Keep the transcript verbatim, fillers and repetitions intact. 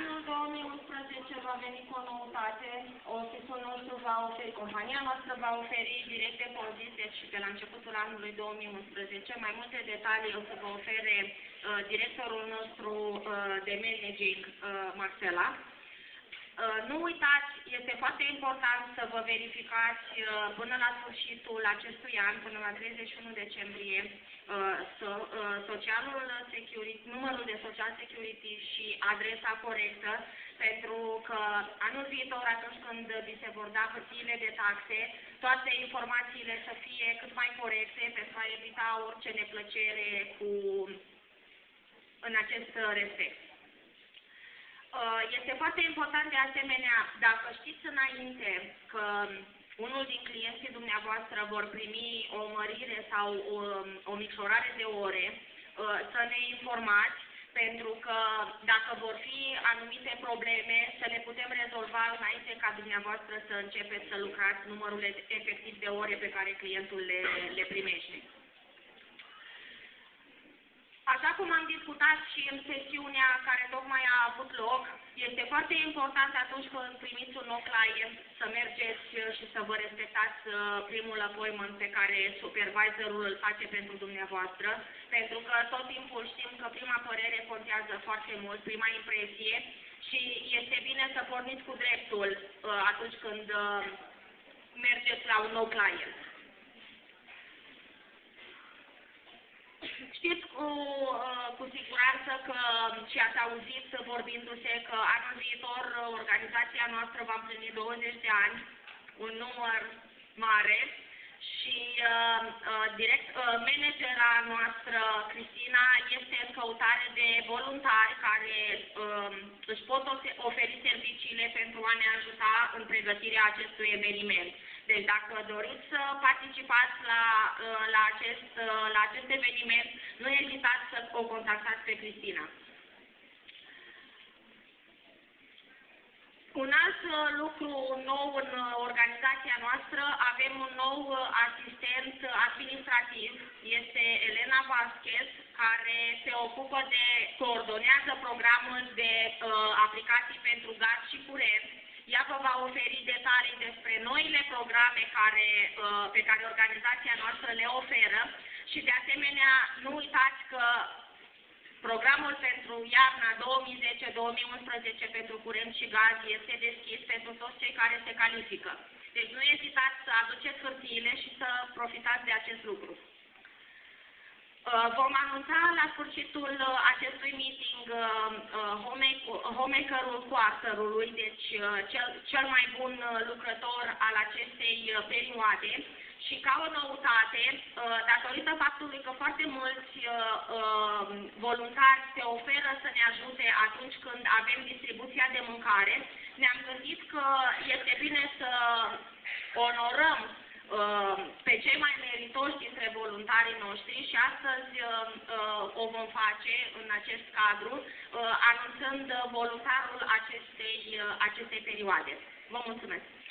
anul două mii unsprezece va veni cu o noutate. Ofițul nostru va oferi, compania noastră va oferi direct depozit, deci de la începutul anului două mii unsprezece. Mai multe detalii o să vă ofere uh, directorul nostru uh, de managing, uh, Marcela. Uh, nu uitați, este foarte important să vă verificați uh, până la sfârșitul acestui an, până la treizeci și unu decembrie, uh, so, uh, socialul security, numărul de social security și adresa corectă, pentru că anul viitor, atunci când vi se vor da hârtiile de taxe, toate informațiile să fie cât mai corecte pentru a evita orice neplăcere cu, în acest respect. Este foarte important de asemenea, dacă știți înainte că unul din clienții dumneavoastră vor primi o mărire sau o, o micșorare de ore, să ne informați, pentru că dacă vor fi anumite probleme, să le putem rezolva înainte ca dumneavoastră să începeți să lucrați numărul efectiv de ore pe care clientul le, le primește. Așa cum am discutat și în sesiunea care tocmai a avut loc, este foarte important atunci când primiți un nou client să mergeți și să vă respectați primul appointment pe care supervisorul îl face pentru dumneavoastră, pentru că tot timpul știm că prima părere contează foarte mult, prima impresie, și este bine să porniți cu dreptul atunci când mergeți la un nou client. Știți cu, cu siguranță că și ați auzit vorbindu-se că anul viitor organizația noastră va împlini douăzeci de ani, un număr mare, și uh, direct, uh, managera noastră, Cristina, este în căutare de voluntari care uh, își pot oferi serviciile pentru a ne ajuta în pregătirea acestui eveniment. Deci dacă doriți să participați la, la, acest, la acest eveniment, nu ezitați să o contactați pe Cristina. Un alt lucru nou în organizația noastră, avem un nou asistent administrativ, este Elena Vasquez, care se ocupă de, coordonează programul de uh, aplicații pentru gaz și curent. Ea vă va oferi detalii despre noile programe care, uh, pe care organizația noastră le oferă și de asemenea nu uitați că programul pentru iarna două mii zece două mii unsprezece pentru curent și gaz este deschis pentru toți cei care se califică. Deci nu ezitați să aduceți hârtiile și să profitați de acest lucru. Vom anunța la sfârșitul acestui meeting homemaker-ul quarter-ului, deci cel, cel mai bun lucrător al acestei perioade. Și ca o noutate, datorită faptului că foarte mulți voluntari se oferă să ne ajute atunci când avem distribuția de mâncare, ne-am gândit că este bine să onorăm pe cei mai meritoși dintre voluntarii noștri și astăzi o vom face în acest cadru, anunțând voluntarul acestei, acestei perioade. Vă mulțumesc!